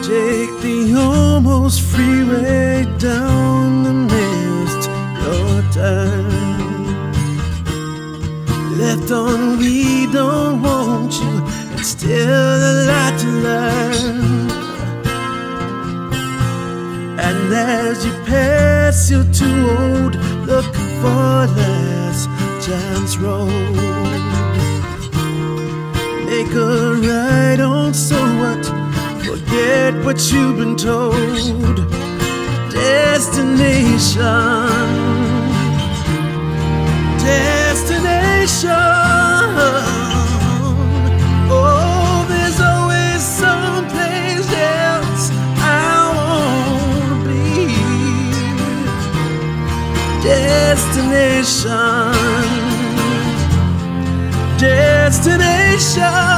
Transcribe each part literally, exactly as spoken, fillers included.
Take the almost freeway down the mist, your turn. Left on we don't want you, and still a lot to learn. And as you pass, you're too old, look for last chance road. Make a right on, so what? Forget what you've been told. Destination, destination. Oh, there's always someplace else I wanna be. Destination, destination.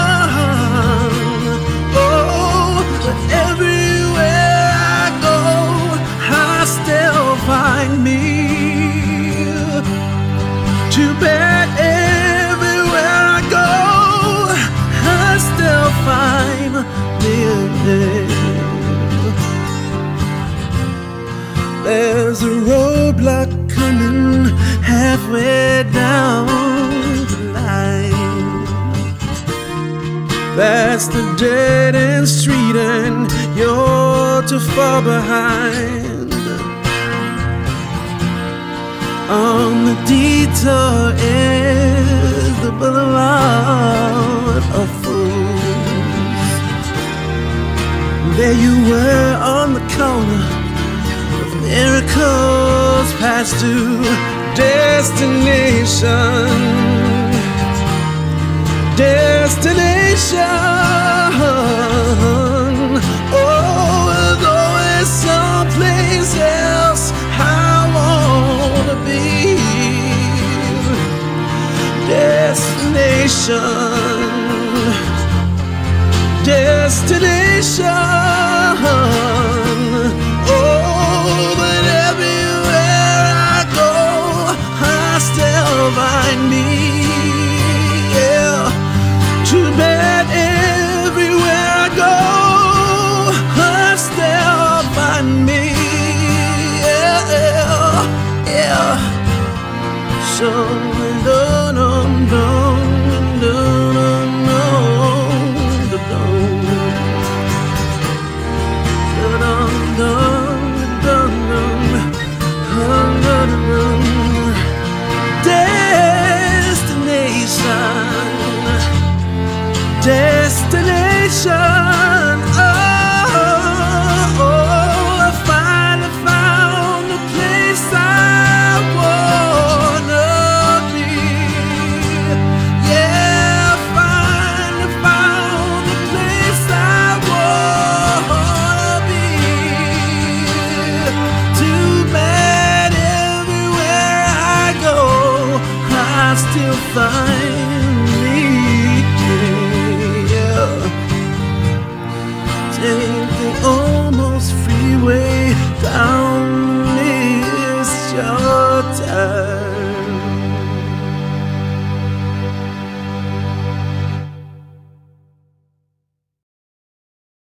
Everywhere I go, I still find me. Too bad everywhere I go, I still find me. There's a roadblock coming halfway down the line. That's the dead end street and you're too far behind. On the detour is the boulevard of fools. There you were on the corner of miracles past to destination. Destination. Oh, there's always someplace else I wanna be. Destination, destination. Oh, but everywhere I go, I still find me. Too bad everywhere I go, I still find me. Yeah, yeah. So dun dun dun dun dun dun dun dun dun. Destination, destination.